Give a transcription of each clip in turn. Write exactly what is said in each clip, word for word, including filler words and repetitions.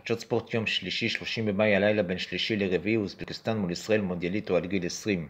חדשות ספורט יום שלישי, שלושים במאי הלילה בין שלישי לרביעי, אוזבקיסטן מול ישראל מונדיאליטו עד גיל עשרים.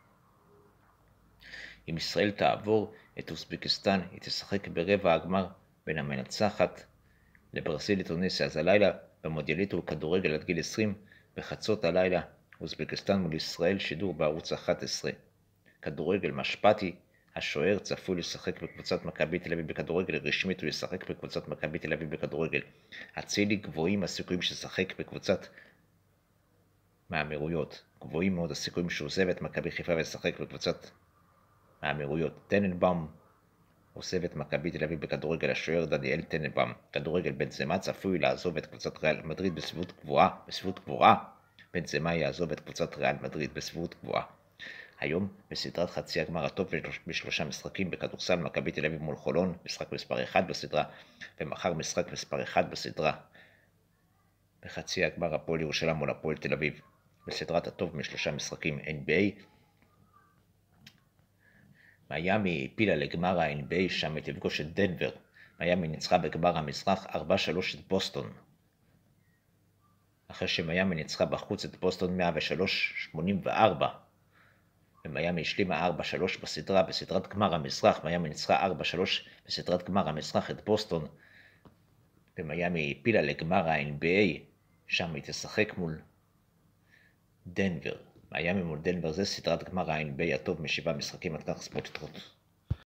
אם ישראל תעבור את אוזבקיסטן, היא תשחק ברבע הגמר בין המנצחת לברזיל לטוניסיה. אז הלילה במונדיאליטו כדורגל עד גיל עשרים, בחצות הלילה אוזבקיסטן מול ישראל, שידור בערוץ אחת עשרה. כדורגל משפטי, השוער צפוי לשחק בקבוצת מכבי תל אביב בכדורגל, רשמית הוא ישחק בקבוצת מכבי תל אביב בכדורגל. אצילי גבוהים הסיכויים ששחק בקבוצת מהאמירויות, גבוהים מאוד הסיכויים שהוא עוזב את מכבי חיפה וישחק בקבוצת מהאמירויות. טננבאום עוזב את מכבי תל אביב בכדורגל, השוער דניאל טננבאום. כדורגל בנזמה צפוי לעזוב את קבוצת ריאל מדריד בסביבות גבוהה, בסביבות גבוהה. בנזמה יעזוב את קבוצת ריאל מדריד בסביבות גבוהה. היום בסדרת חצי הגמר הטוב בשלושה משחקים בכדורסל, מכבי תל אביב מול חולון, משחק מספר אחד בסדרה, ומחר משחק מספר אחד בסדרה בחצי הגמר הפועל ירושלים מול הפועל תל אביב. בסדרת הטוב משלושה משחקים אן בי איי, מיאמי הפילה לגמר ה-אן בי איי, שם היא תפגוש את דנבר. מיאמי ניצחה בגמר המזרח ארבע שלוש את בוסטון, אחרי שמיאמי ניצחה בחוץ את בוסטון מאה ושלוש שמונים וארבע. ומיאמי השלימה ארבע שלוש בסדרה. בסדרת גמר המזרח מיאמי ניצחה ארבע שלוש בסדרת גמר המזרח את בוסטון, ומיאמי הפילה לגמר ה-אן בי איי, שם היא תשחק מול דנבר. מיאמי מול דנבר זה סדרת גמר ה-אן בי איי הטוב משבעה משחקים. עד כך ספורט יתרות.